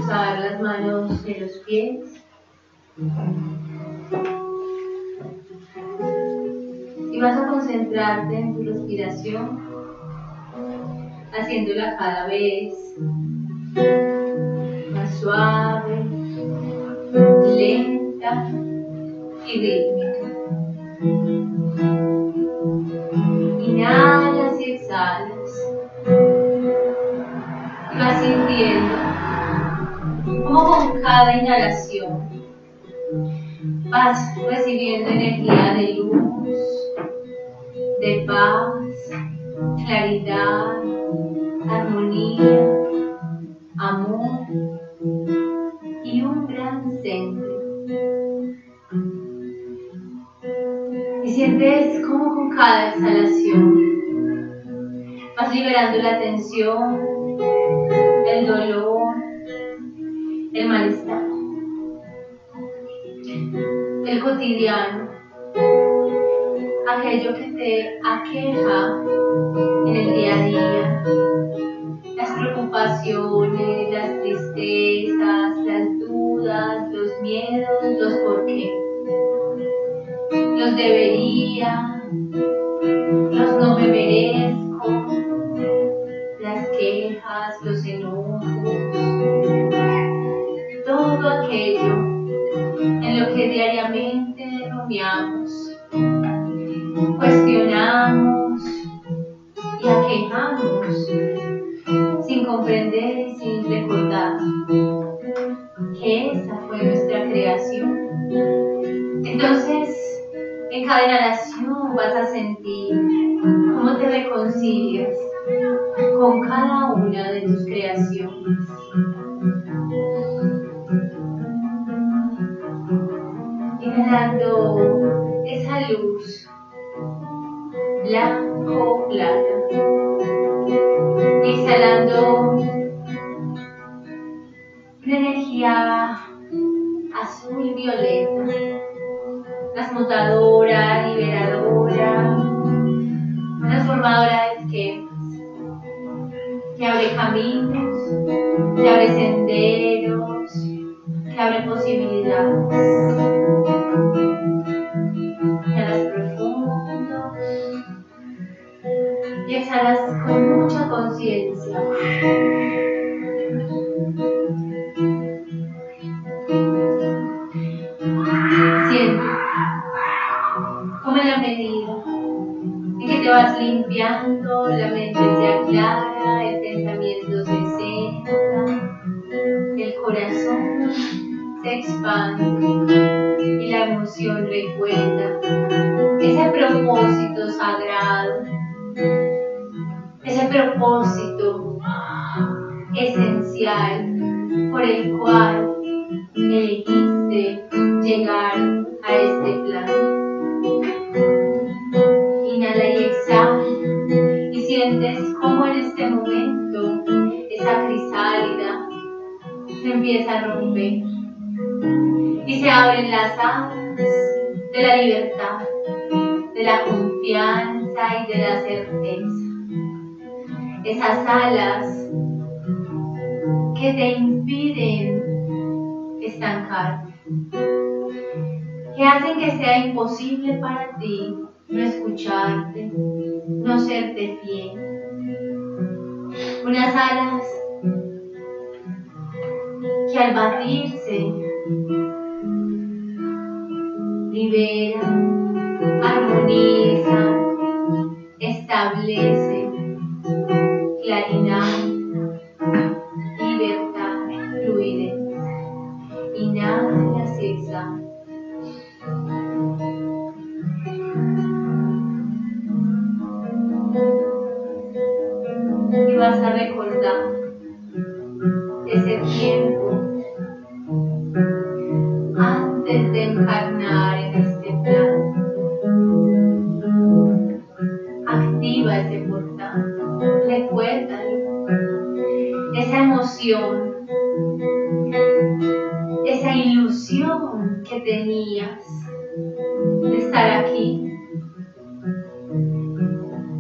cruzar las manos en los pies. Y vas a concentrarte en tu respiración, haciéndola cada vez más suave, lenta y rítmica. Inhalas y exhalas. Y vas sintiendo como con cada inhalación vas recibiendo energía de luz, de paz, claridad, armonía, amor y un gran centro. Y sientes como con cada exhalación vas liberando la tensión, el dolor, el malestar, el cotidiano, aquello que te aqueja en el día a día, las preocupaciones, las tristezas, las dudas, los miedos, los por qué, los debería, los no me merezco, las quejas, los enojos, todo aquello en lo que diariamente rumiamos, cuestionamos y aquejamos sin comprender y sin recordar que esa fue nuestra creación. Entonces, en cada inhalación vas a sentir cómo te reconcilias con cada una de tus creaciones. Inhalando esa luz blanco plata, exhalando una energía azul violeta, transmutadora, liberadora, transformadora de esquemas, que abre caminos, que abre senderos, que abre posibilidades. Inhalas profundo y exhalas con mucha conciencia. Siente como en la medida en que te vas limpiando, la mente se aclara, el pensamiento se centra, el corazón se expande y la emoción recuerda ese propósito sagrado, ese propósito esencial por el cual elegiste llegar a este plano. Inhala y exhala y sientes como en este momento esa crisálida se empieza a romper y se abren las alas de la libertad, de la confianza y de la certeza. Esas alas que te impiden estancarte, que hacen que sea imposible para ti no escucharte, no serte fiel. Unas alas que al batirse liberan, armonizan, establecen claridad, libertad, fluidez. Inhalas y exhalas. Y vas a recordar ese tiempo antes de encarnar en este plano. Activa ese portal, recuérdalo, esa emoción, esa ilusión que tenías de estar aquí,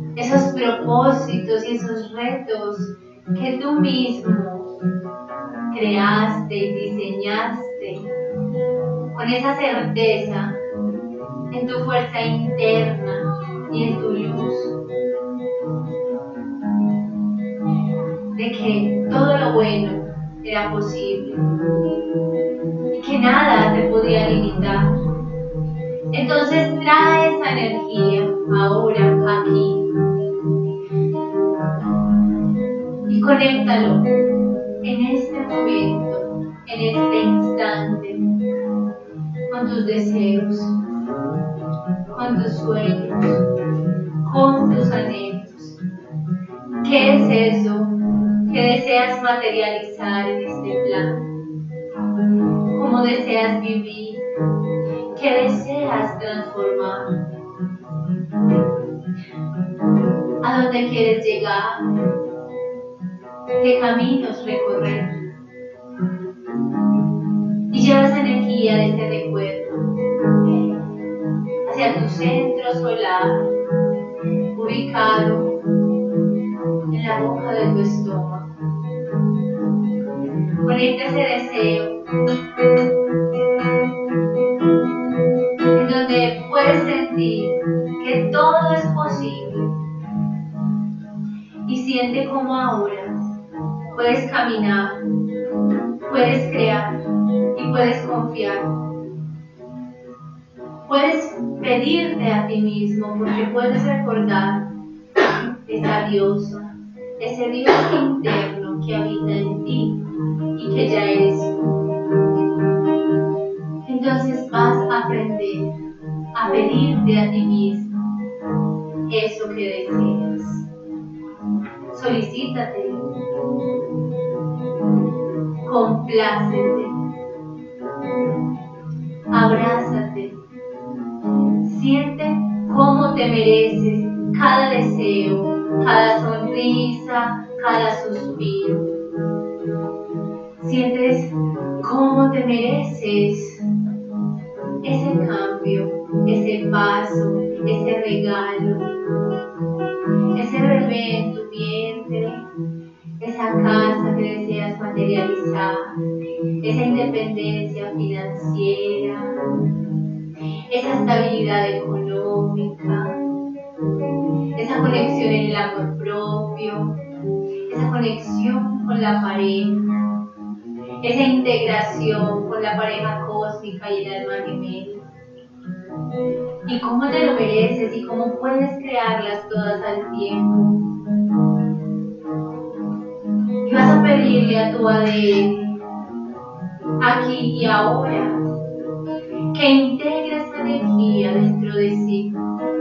esos propósitos y esos retos que tú mismo creaste y diseñaste con esa certeza en tu fuerza interna y en tu luz, de que todo lo bueno era posible y que nada te podía limitar. Entonces trae esa energía ahora aquí y conéctalo en este momento, en este instante, con tus deseos, con tus sueños, con tus anhelos. ¿Qué es eso que deseas materializar en este plan? ¿Cómo deseas vivir? ¿Qué deseas transformar? ¿A dónde quieres llegar? ¿Qué caminos recorrer? Y lleva esa energía de este recuerdo hacia tu centro solar, ubicado en la boca de tu estómago. Conecta ese deseo en donde puedes sentir que todo es posible y siente como ahora puedes caminar, puedes crear y puedes confiar. Puedes pedirte a ti mismo porque puedes recordar esa diosa, ese Dios interno que habita en ti y que ya eres tú. Entonces vas a aprender a pedirte a ti mismo eso que deseas. Solicítate, complácete, abrázate, siente cómo te mereces cada deseo, cada sonrisa, cada suspiro. Sientes cómo te mereces ese cambio, ese paso, ese regalo, ese bebé en tu vientre, esa casa que deseas materializar, esa independencia financiera, esa estabilidad económica, esa conexión en el amor propio, esa conexión con la pareja, esa integración con la pareja cósmica y el alma gemela. Y cómo te lo mereces y cómo puedes crearlas todas al tiempo. Y vas a pedirle a tu ADN, aquí y ahora, que integre esa energía dentro de sí.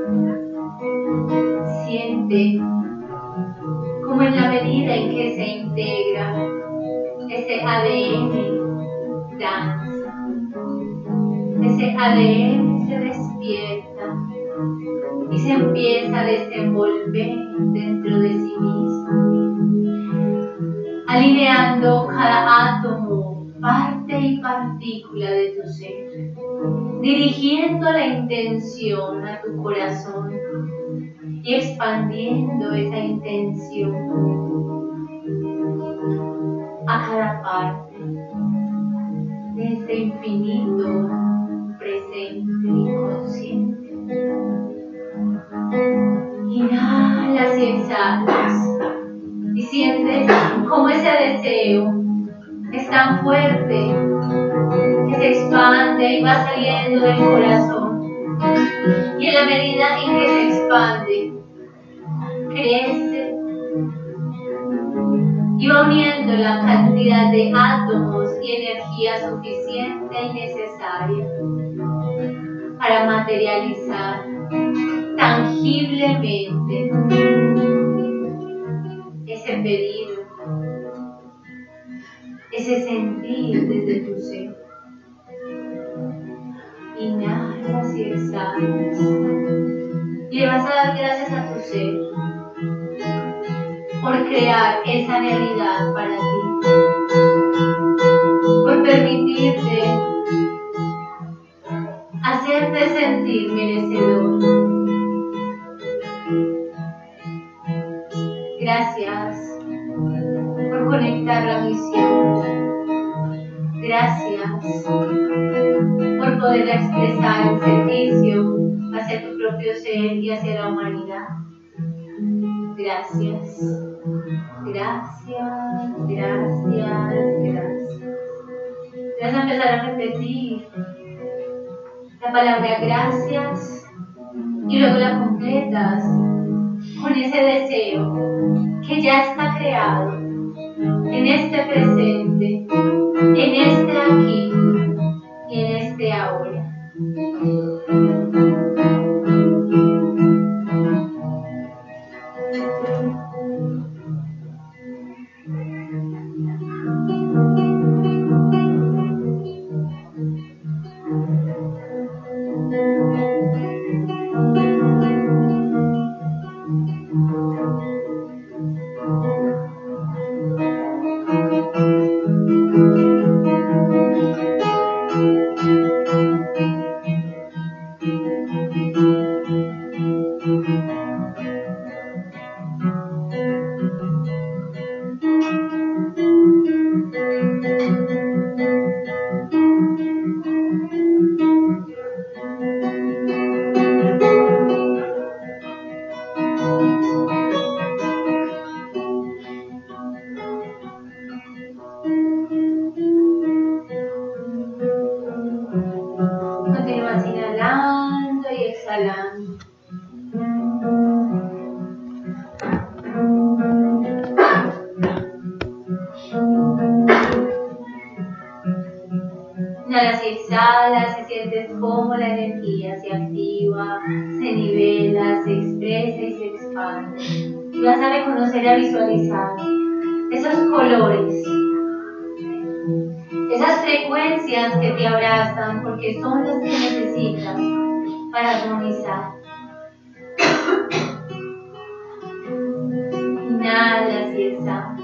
Siente como en la medida en que se integra, ese ADN danza, ese ADN se despierta y se empieza a desenvolver dentro de sí mismo, alineando cada átomo, parte y partícula de tu ser, dirigiendo la intención a tu corazón y expandiendo esa intención a cada parte de este infinito presente y consciente. Inhalas y exhalas y sientes cómo ese deseo es tan fuerte que se expande y va saliendo del corazón, y en la medida en que se expande crece y va uniendo la cantidad de átomos y energía suficiente y necesaria para materializar tangiblemente ese pedido, ese sentir desde tu ser. Inhalas y exhalas y le vas a dar gracias a tu ser por crear esa realidad para ti, por permitirte hacerte sentir merecedor. Gracias por conectar la misión. Gracias por poder expresar el servicio hacia tu propio ser y hacia la humanidad. Gracias. Gracias, gracias, gracias. Vas a empezar a repetir la palabra gracias y luego la completas con ese deseo que ya está creado en este presente, en este aquí y en este ahora. Continúas inhalando y exhalando. Inhalas y exhalas y sientes cómo la energía se activa, se nivela, se expresa y se expande. Y vas a reconocer y a visualizar esos colores, esas frecuencias que te abrazan porque son las que necesitas para armonizar. Inhalas y exhalas.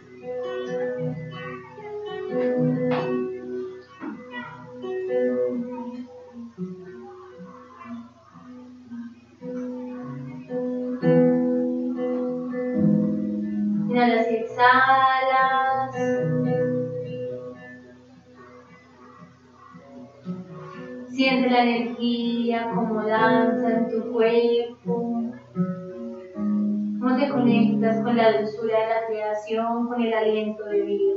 Inhalas y exhalas. Siente la energía como danza en tu cuerpo. Cómo te conectas con la dulzura de la creación, con el aliento de vida.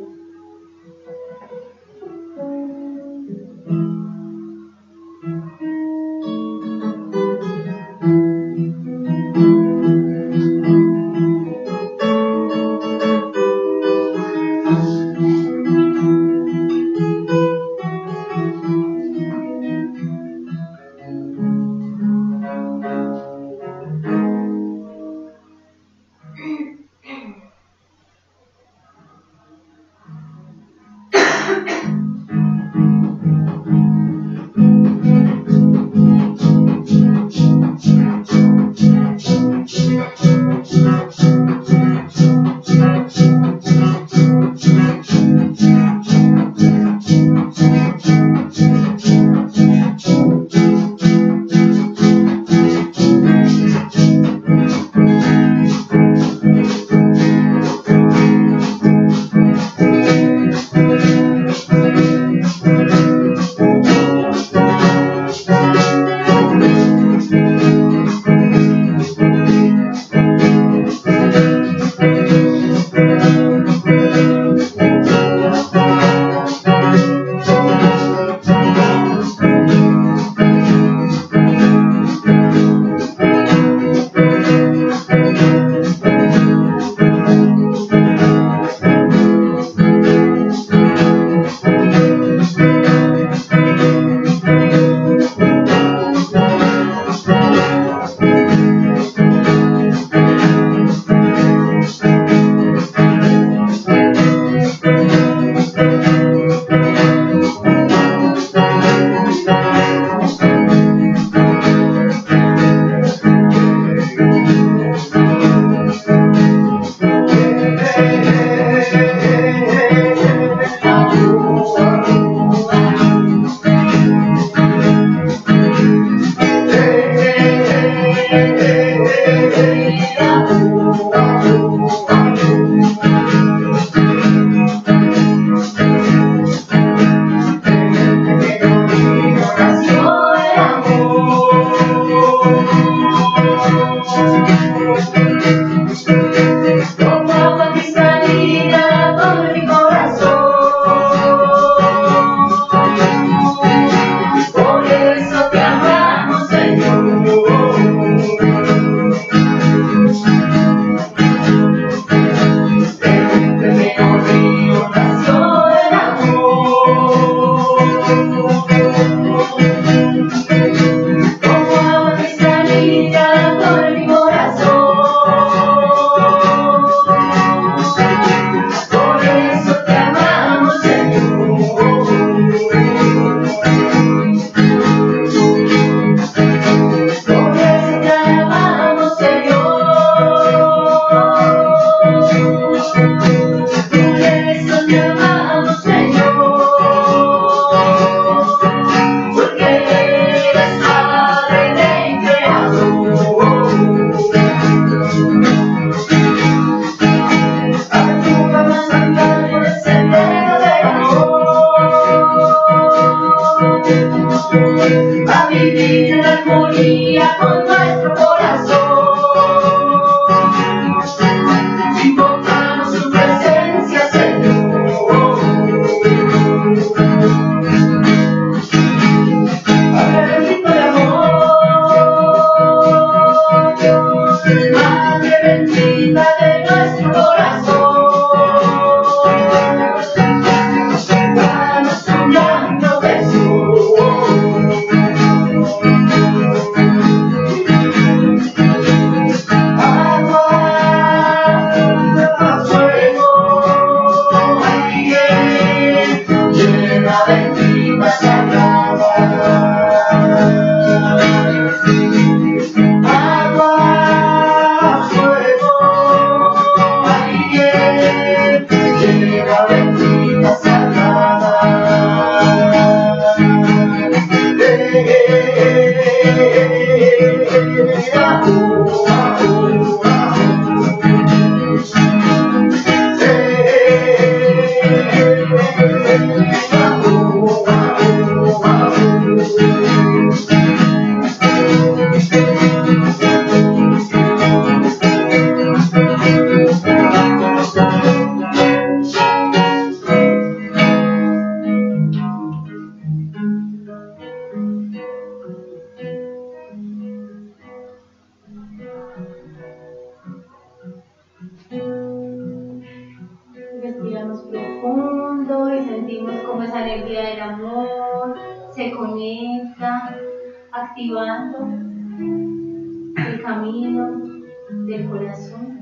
sentimos como esa energía del amor se conecta, activando el camino del corazón.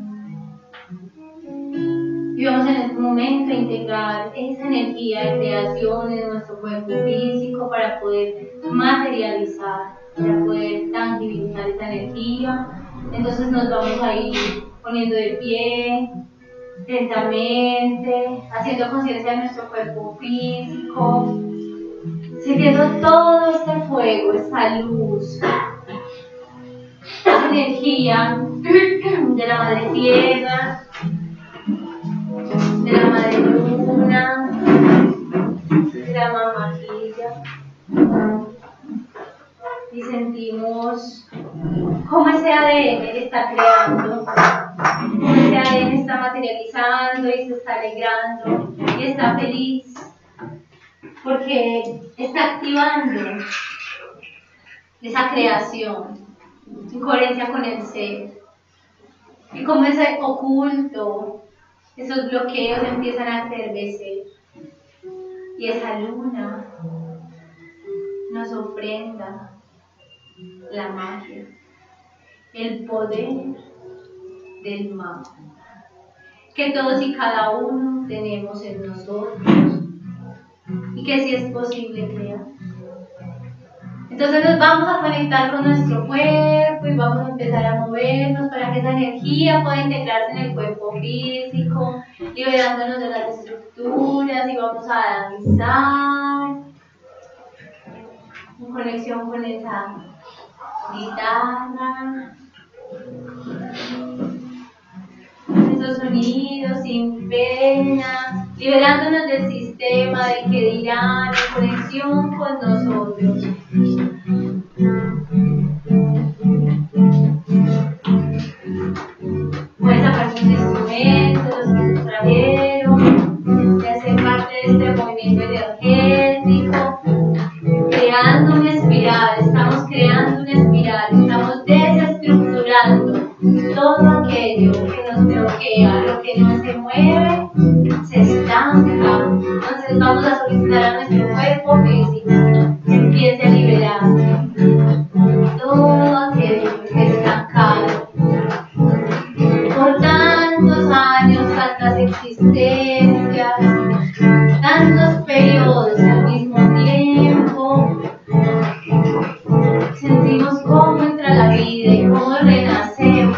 Y vamos en este momento a integrar esa energía de creación en nuestro cuerpo físico para poder materializar, para poder tangibilizar esa energía. Entonces nos vamos a ir poniendo de pie, lentamente, haciendo conciencia de nuestro cuerpo físico, sintiendo todo este fuego, esta luz, esa energía de la madre tierra, de la madre luna, de la mamajilla, y sentimos cómo ese ADN está creando, cómo ese ADN está materializando y se está alegrando y está feliz porque está activando esa creación en coherencia con el ser, y como ese oculto, esos bloqueos empiezan a aterdecer y esa luna nos ofrenda la magia, el poder del mapa que todos y cada uno tenemos en nosotros y que sí es posible crear. Entonces nos vamos a conectar con nuestro cuerpo y vamos a empezar a movernos para que esa energía pueda integrarse en el cuerpo físico, liberándonos de las estructuras, y vamos a danzar en conexión con esa guitarra, esos sonidos sin pena, liberándonos del sistema del que dirán, en conexión con nosotros. Puedes sacar tus instrumentos, los que te trajeron, y hacer parte de este movimiento energético, creando una espiral. Estamos creando una espiral, estamos desestructurando todo aquello que nos bloquea, lo que no se mueve, se estanca. Entonces vamos a solicitar a nuestro cuerpo físico que empiece a liberar todo aquello que es estancado por tantos años, tantas existencias, tantos periodos al mismo tiempo. Sentimos cómo entra la vida y cómo renacemos.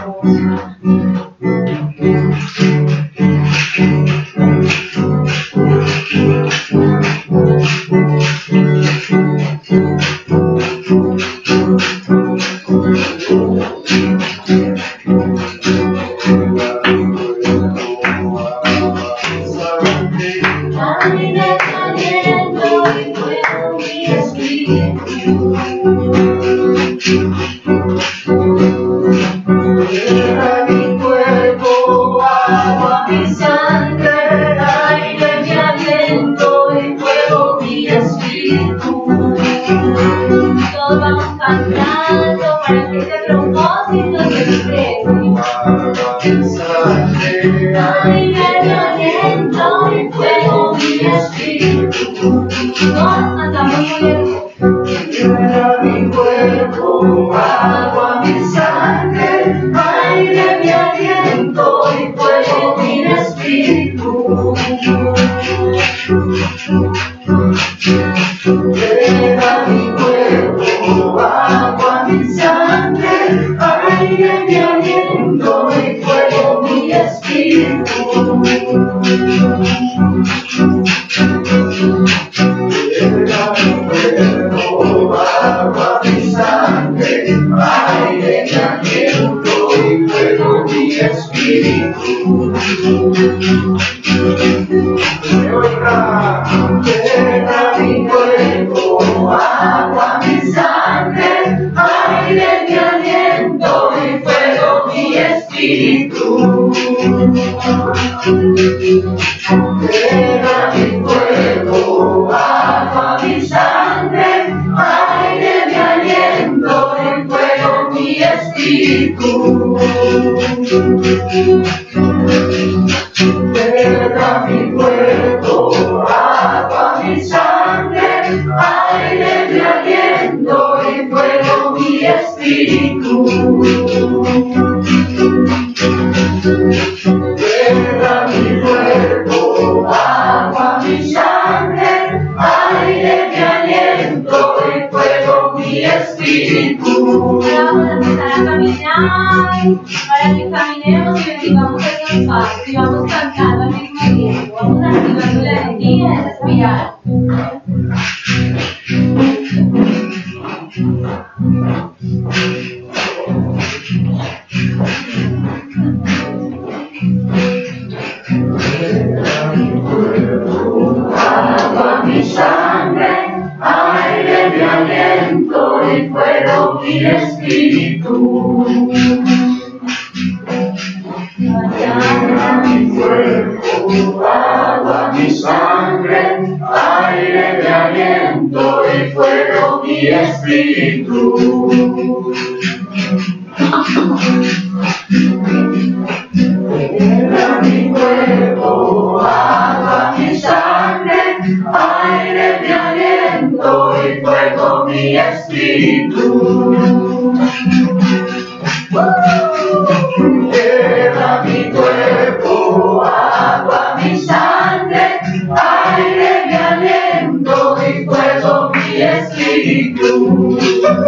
espíritu. Tierra mi cuerpo, agua mi sangre, aire mi aliento y fuego mi espíritu. Ahora vamos a empezar a caminar, para que caminemos y bendigamos estos pasos y vamos cantando al mismo tiempo. Vamos activando la energía de respirar. Agua mi sangre, aire mi aliento y fuego mi espíritu. Tierra mi cuerpo, agua mi sangre, aire mi aliento y fuego mi espíritu. Tierra mi cuerpo, agua mi sangre, aire mi aliento y fuego mi espíritu. Tierra mi cuerpo, agua mi sangre, aire mi aliento y fuego mi espíritu.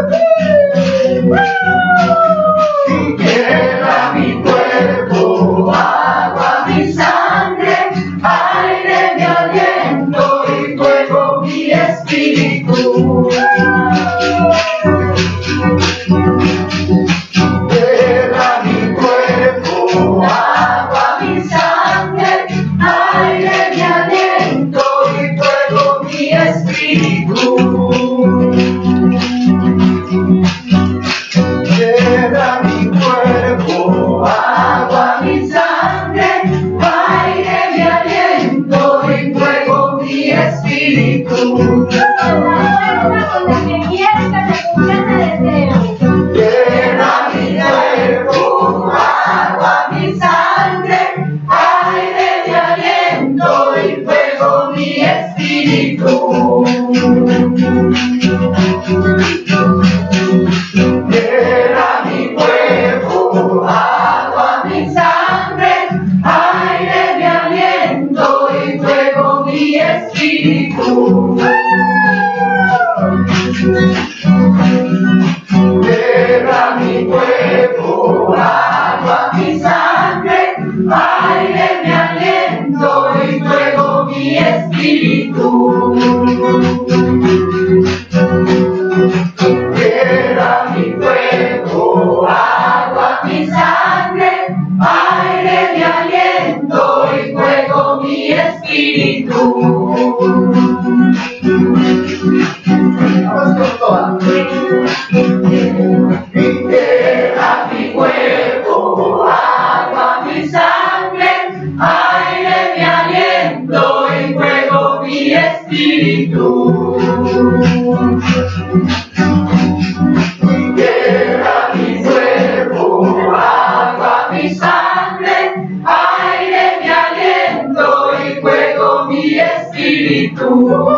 Tierra mi cuerpo, agua mi sangre, aire mi aliento y fuego mi espíritu. Tierra mi cuerpo, agua mi sangre, aire mi aliento y fuego mi espíritu. Tierra mi cuerpo, agua mi sangre, aire mi aliento y fuego mi espíritu. Con que quieras que se cumplan de deseos. Tierra mi cuerpo, agua mi sangre, aire mi aliento y fuego mi espíritu. Tierra mi cuerpo, agua mi sangre, aire mi aliento y fuego mi espíritu. Tierra mi cuerpo, agua mi sangre, aire mi aliento y fuego mi espíritu. Tierra mi cuerpo, agua mi sangre, aire mi aliento y fuego mi espíritu. Vamos con todas. Tierra mi cuerpo, agua mi sangre, aire mi aliento y fuego mi espíritu. Tierra mi cuerpo, agua mi sangre, aire mi aliento y fuego mi espíritu.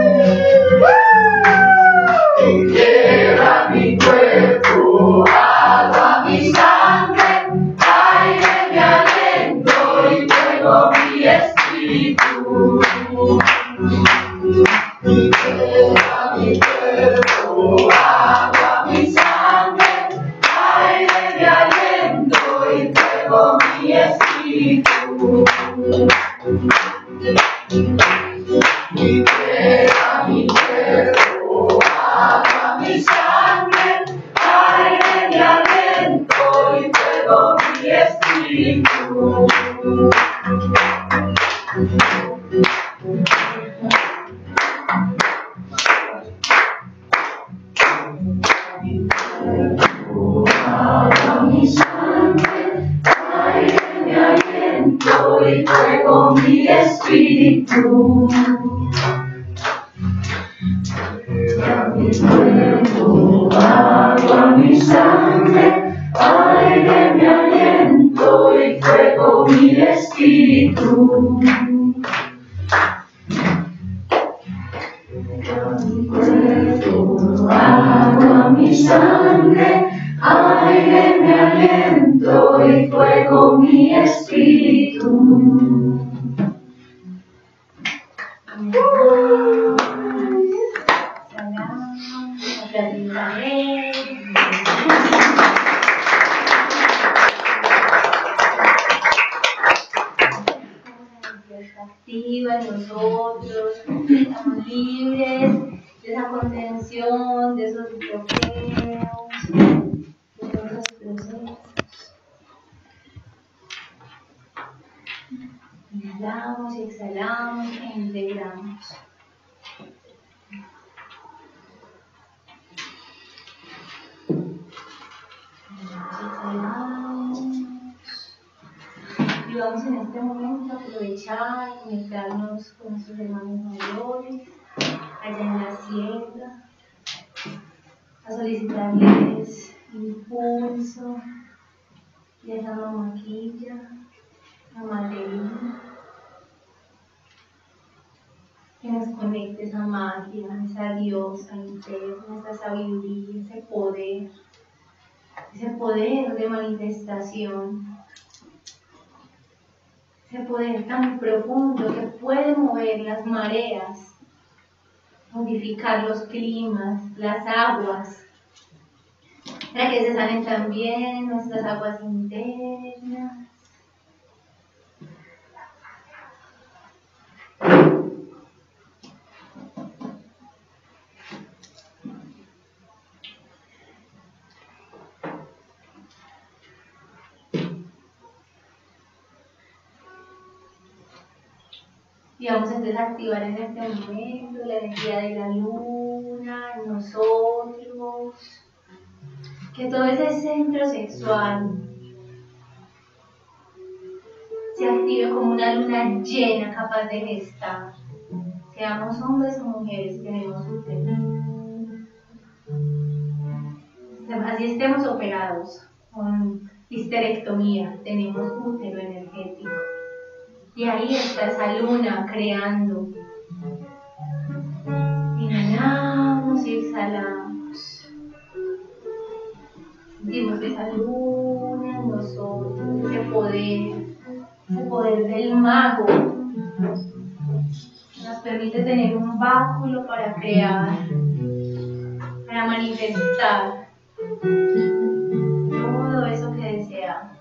Tierra mi cuerpo, agua mi sangre, aire mi aliento y fuego mi espíritu. Tierra mi cuerpo, agua mi sangre, aire mi aliento y fuego mi espíritu. Tierra mi cuerpo, agua mi sangre, aire mi aliento y fuego mi espíritu. Agua mi sangre, aire mi aliento y fuego mi espíritu. Tierra mi cuerpo, agua mi sangre, aire mi aliento y fuego mi espíritu. Tierra mi cuerpo, agua mi sangre, aire mi aliento y fuego mi espíritu. Activa en nosotros, estamos libres de esa contención, de esos bloqueos, de todos esos procesos. Inhalamos y exhalamos e integramos. Y vamos en este momento a aprovechar, conectarnos con nuestros hermanos mayores, allá en la sierra, a solicitarles impulso de esa maquilla, la materina, que nos conecte esa magia, esa diosa interna, esa sabiduría, ese poder de manifestación. Ese poder tan profundo que puede mover las mareas, modificar los climas, las aguas, para que se salen también nuestras aguas internas. Y vamos entonces a activar en este momento la energía de la luna en nosotros. Que todo ese centro sexual se active como una luna llena capaz de gestar. Seamos hombres o mujeres, tenemos útero. Así estemos operados con histerectomía, tenemos útero energético. Y ahí está esa luna creando. Inhalamos y exhalamos. Sentimos esa luna en nosotros, ese poder del mago. Nos permite tener un báculo para crear, para manifestar todo eso que deseamos.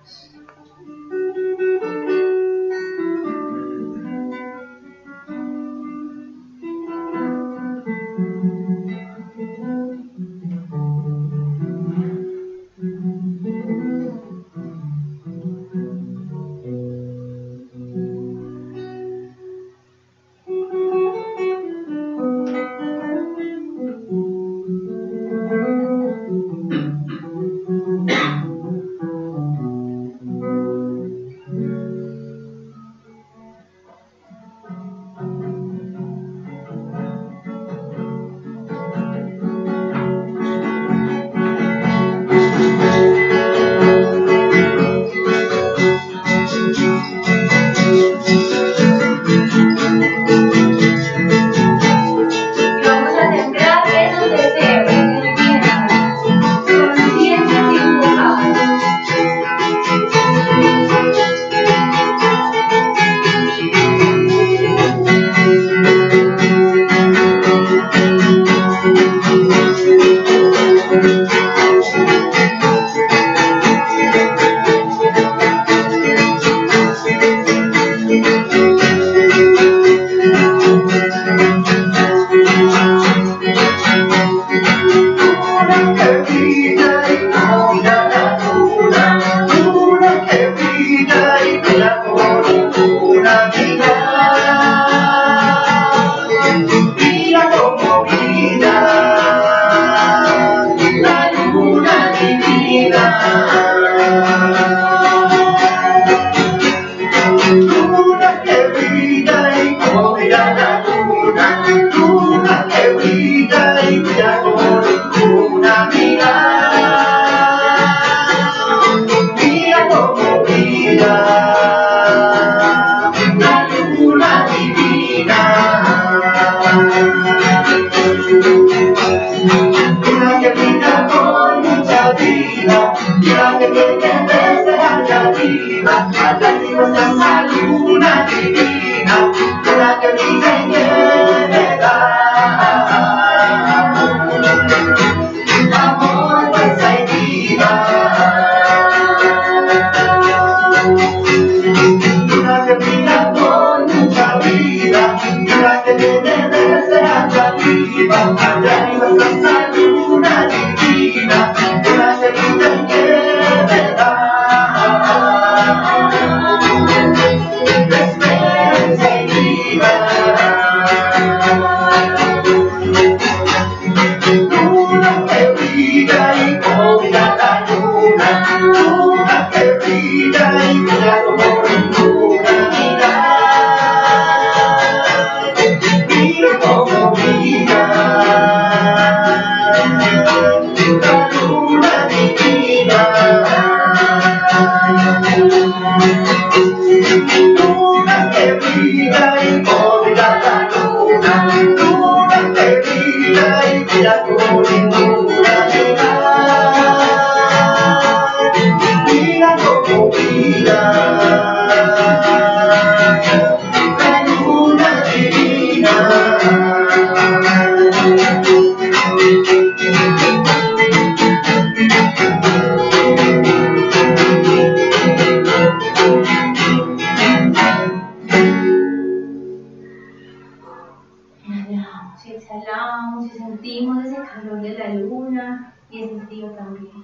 Exhalamos y sentimos ese calor de la luna y ese frío también.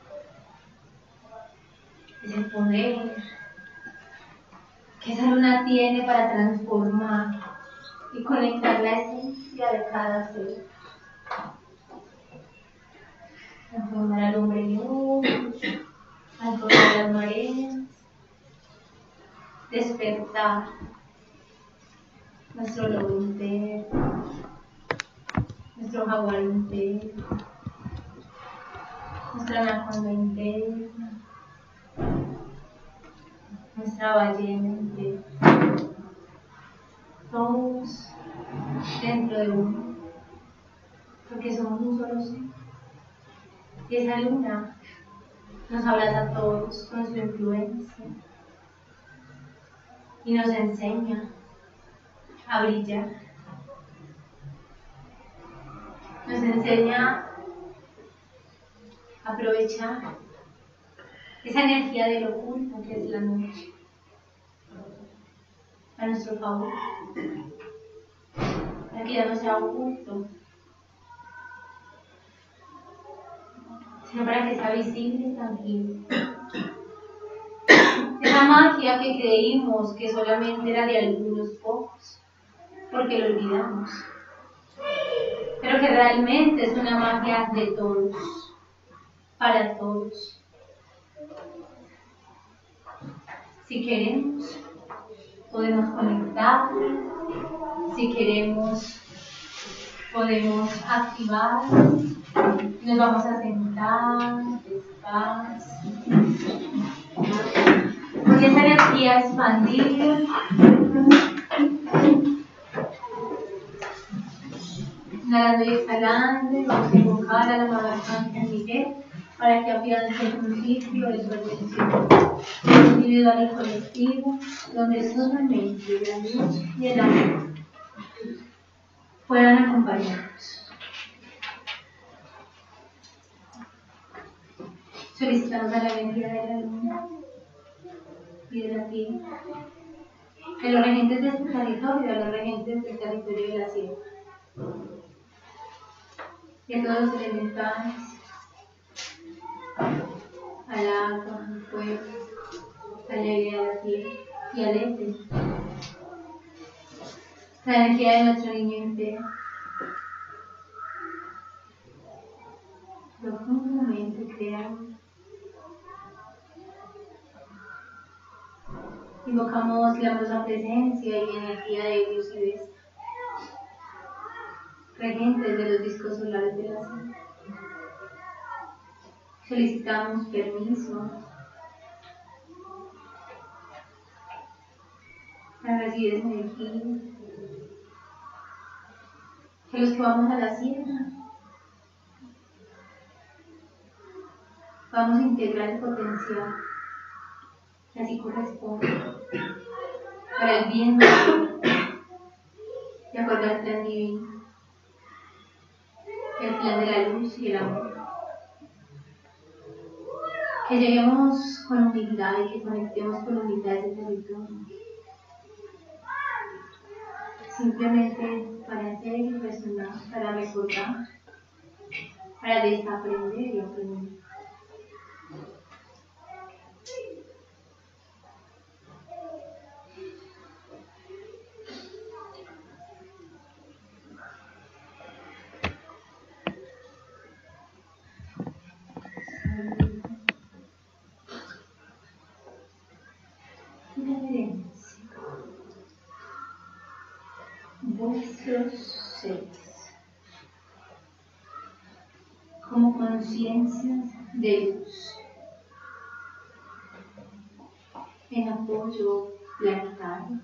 Ese poder que esa luna tiene para transformar y conectar la esencia de cada ser. Transformar al hombre en luz, transformar las mareas, despertar nuestro lobo interno, nuestro jaguar interno, nuestra anaconda interna, nuestra ballena interna, todos dentro de uno, porque somos un solo ser. Y esa luna nos abraza a todos con su influencia y nos enseña a brillar. Nos enseña a aprovechar esa energía del oculto que es la noche a nuestro favor, para que ya no sea oculto, sino para que sea visible y tangible. Esa magia que creímos que solamente era de algunos pocos, porque lo olvidamos, pero que realmente es una magia de todos, para todos. Si queremos, podemos conectar, si queremos, podemos activar, nos vamos a sentar despacio, con esa energía expandida. Inhalando y exhalando, vamos a invocar a la amada Arcángel Miguel para que afiance el principio de su atención individual y colectivo, donde solamente la luz y el amor puedan acompañarnos. Solicitamos a la energía de la luna y de la tierra, de los regentes de este territorio, de los regentes del territorio de la sierra, y a todos los elementales, al agua, al fuego, al aire, a la tierra y al éter, la energía de nuestro niño entero. Profundamente creamos. Invocamos la amorosa presencia y energía de Dios y Vesta, regentes de los discos solares de la Sierra. Solicitamos permiso para recibir esa energía. Que los que vamos a la sierra vamos a integrar el potencial que así corresponde para el bien de acuerdo al plan divino, el plan de la luz y el amor. Que lleguemos con humildad y que conectemos con humildad ese territorio, simplemente para hacer y resonar, para recordar, para desaprender y aprender. Vuestros seres como conciencias de luz en apoyo planetario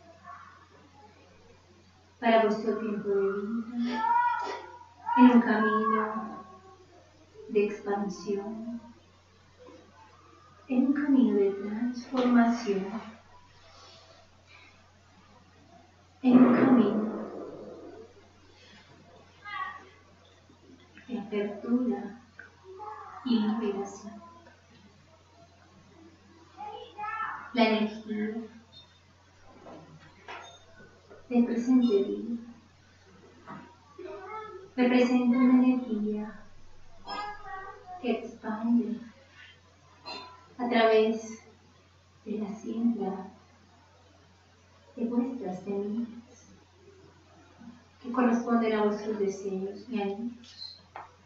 para vuestro tiempo de vida, en un camino de expansión, en un camino de transformación, en un camino de apertura y liberación. La energía del presente día representa una energía que expande a través de la siembra de vuestras semillas que corresponden a vuestros deseos y anhelos.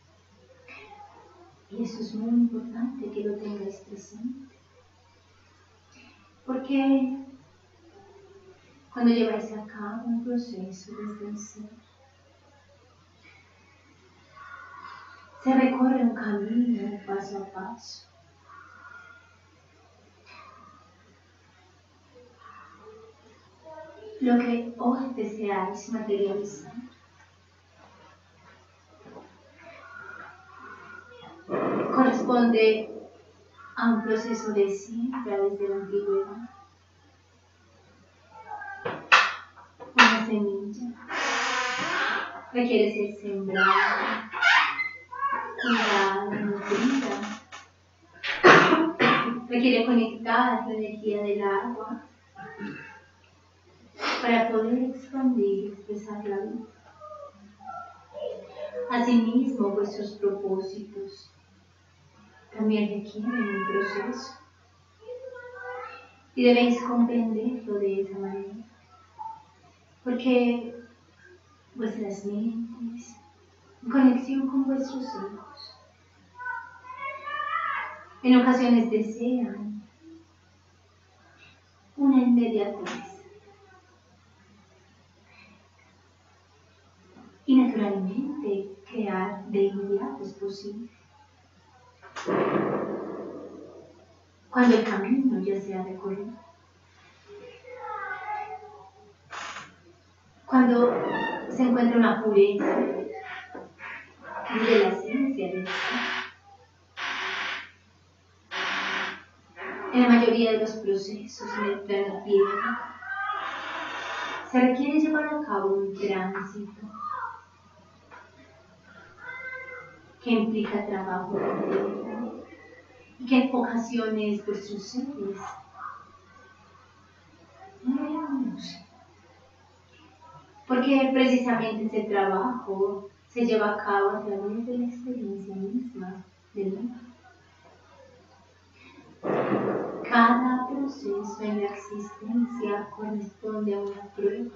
Y eso es muy importante que lo tengáis presente, porque cuando lleváis a cabo un proceso desde el ser, se recorre un camino paso a paso. Lo que hoy deseáis materializar corresponde a un proceso de siembra desde la antigüedad. Una semilla requiere ser sembrada, cuidada, nutrida. Requiere conectar la energía del agua para poder expandir y expresar la vida. Asimismo, vuestros propósitos también requieren un proceso y debéis comprenderlo de esa manera, porque vuestras mentes, en conexión con vuestros hijos, en ocasiones desean una inmediatez. Y naturalmente crear de inmediato es posible, cuando el camino ya se ha recorrido. Cuando se encuentra una pureza de la esencia de esto. En la mayoría de los procesos en el plano tierra, se requiere llevar a cabo un tránsito que implica trabajo completo y que en ocasiones vuestros seres no lo conocen, porque precisamente ese trabajo se lleva a cabo a través de la experiencia misma del mundo. Cada proceso en la existencia corresponde a una prueba.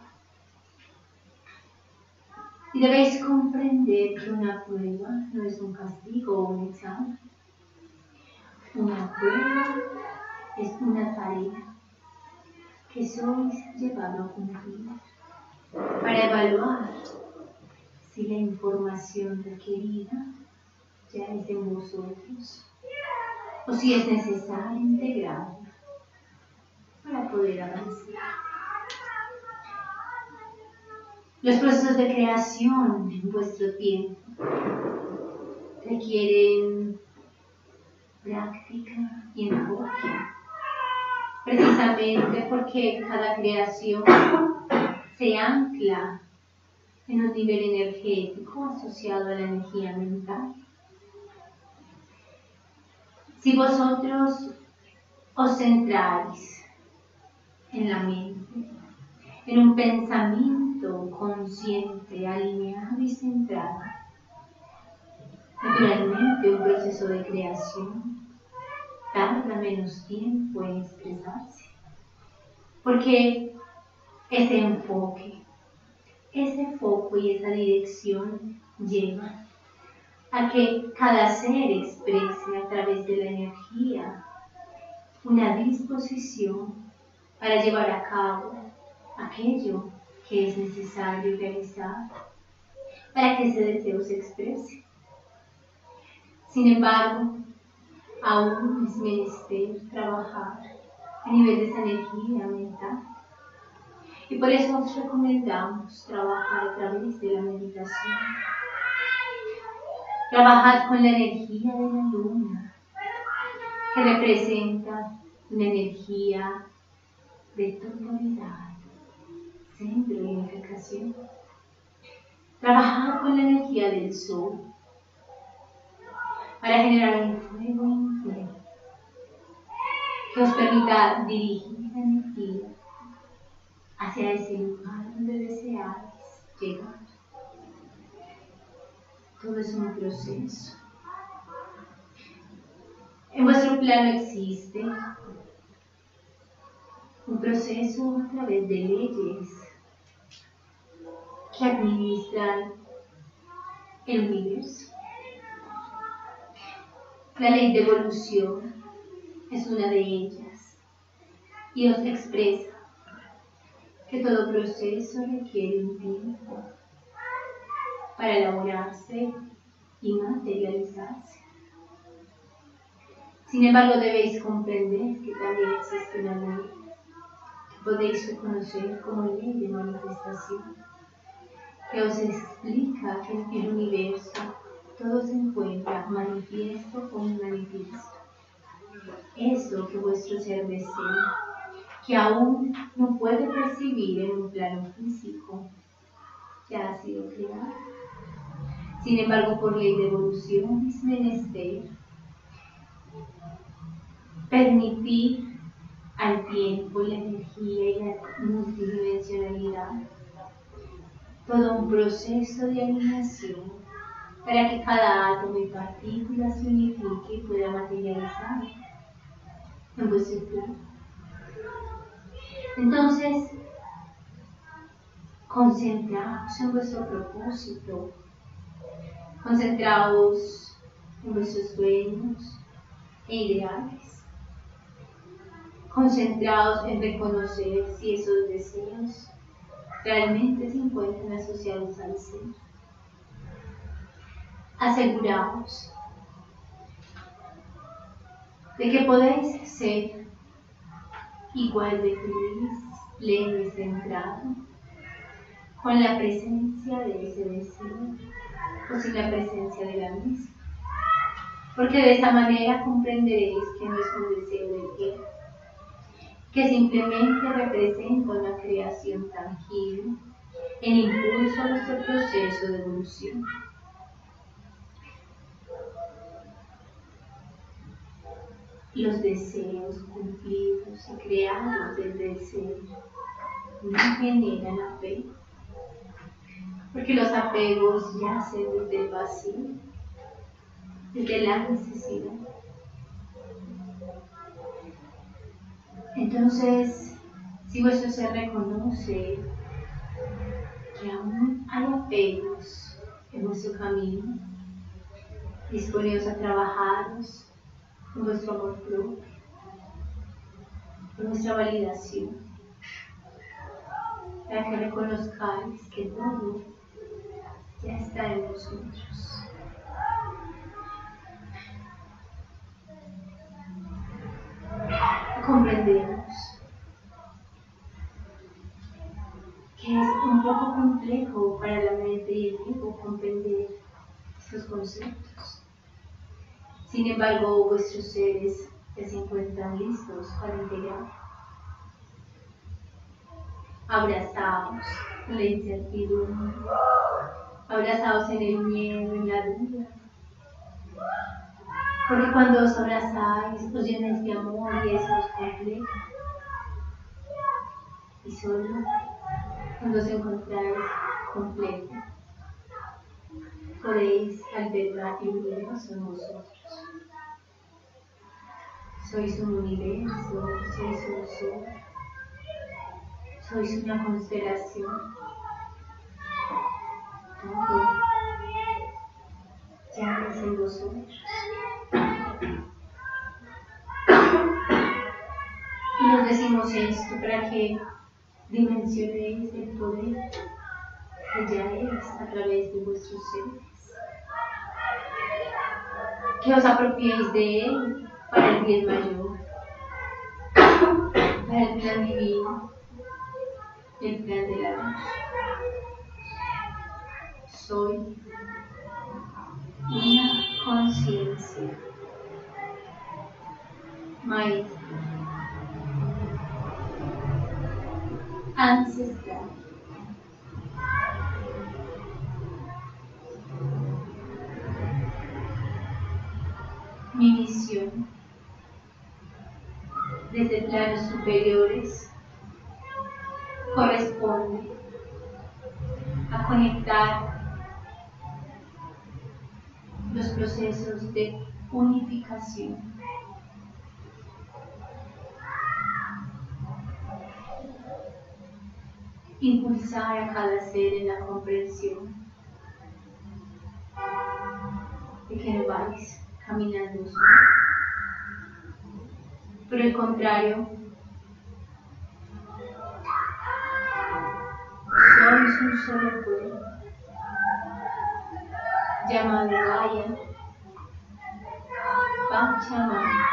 Y debéis comprender que una prueba no es un castigo o un examen. Una prueba es una tarea que sois llevado a cumplir para evaluar si la información requerida ya es en vosotros o si es necesario integrarla para poder avanzar. Los procesos de creación en vuestro tiempo requieren práctica y enfoque, precisamente porque cada creación se ancla en un nivel energético asociado a la energía mental. Si vosotros os centráis en la mente, en un pensamiento momento consciente, alineado y centrado. Naturalmente, un proceso de creación tarda menos tiempo en expresarse, porque ese enfoque, ese foco y esa dirección llevan a que cada ser exprese a través de la energía una disposición para llevar a cabo aquello que es necesario realizar para que ese deseo se exprese. Sin embargo, aún es menester trabajar a nivel de esa energía mental. Y por eso os recomendamos trabajar a través de la meditación. Trabajad con la energía de la luna, que representa una energía de totalidad, centro y unificación. Trabajad con la energía del sol para generar un fuego interno que os permita dirigir la energía hacia ese lugar donde deseáis llegar. Todo es un proceso. En vuestro plano existe un proceso a través de leyes que administran el universo. La ley de evolución es una de ellas y os expresa que todo proceso requiere un tiempo para elaborarse y materializarse. Sin embargo, debéis comprender que también existe una ley que podéis reconocer como ley de manifestación, que os explica que en el universo todo se encuentra manifiesto o inmanifiesto. Eso que vuestro ser desea, que aún no puede percibir en un plano físico, ya ha sido creado. Sin embargo, por ley de evolución es menester permitir al tiempo, la energía y la multidimensionalidad todo un proceso de alineación para que cada átomo y partícula se unifique y pueda materializar en vuestro plano. Entonces, concentraos en vuestro propósito, concentraos en vuestros sueños e ideales, concentraos en reconocer si esos deseos realmente se encuentran asociados al ser. Aseguraos de que podéis ser igual de feliz, pleno y centrado con la presencia de ese deseo o sin la presencia de la misma. Porque de esa manera comprenderéis que no es un deseo de tierra, que simplemente representa una creación tangible en impulso a nuestro proceso de evolución. Los deseos cumplidos y creados desde el ser no generan apego, porque los apegos yacen desde el vacío, desde la necesidad. Entonces, si vuestro ser reconoce que aún hay apegos en vuestro camino, disponeos a trabajaros con vuestro amor propio, con vuestra validación, para que reconozcáis que todo ya está en vosotros. Comprendemos que es un poco complejo para la mente y el ego comprender estos conceptos. Sin embargo, vuestros seres ya se encuentran listos para integrar. Abrazados en la incertidumbre, abrazados en el miedo, en la duda. Porque cuando os abrazáis, os llenáis de amor y eso os completa. Y solo Cuando os encontráis completo, podéis albergar el universo en vosotros. Sois un universo, sois un sol, sois una constelación. Todo ya es en vosotros. Y nos decimos esto para que dimensionéis el poder que ya es a través de vuestros seres. Que os apropiéis de él para el bien mayor, para el plan divino, el plan de la luz. Soy una conciencia maestra, ancestral. Mi misión desde planos superiores corresponde a conectar los procesos de unificación, impulsar a cada ser en la comprensión de que no vais caminando solo. Por el contrario, sois un solo cuerpo llamado Gaia, Pachamama.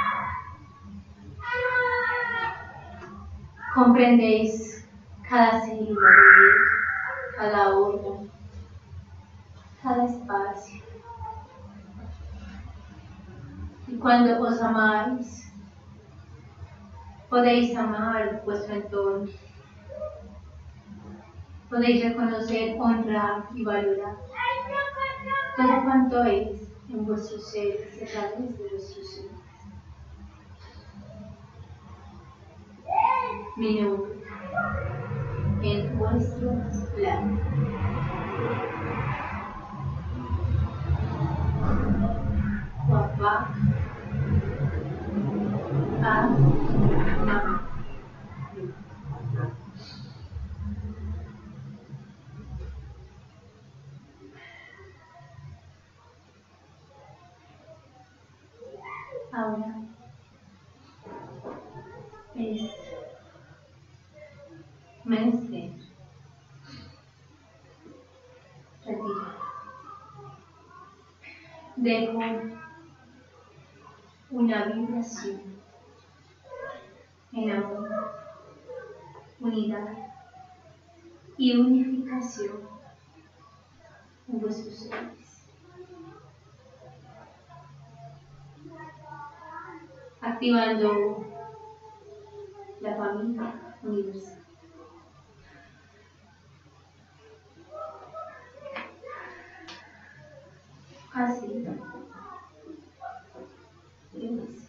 Comprendéis cada célula de él, cada órgano, cada espacio. Y cuando os amáis, podéis amar vuestro entorno. Podéis reconocer, honrar y valorar todo cuanto es en vuestros seres y a través de vuestros seres. Mi nombre en vuestros planos. Papá, mamá. Ahora es menester retirar. Dejo una vibración en amor, unidad y unificación en vuestros seres. Activando la familia universal. Así es.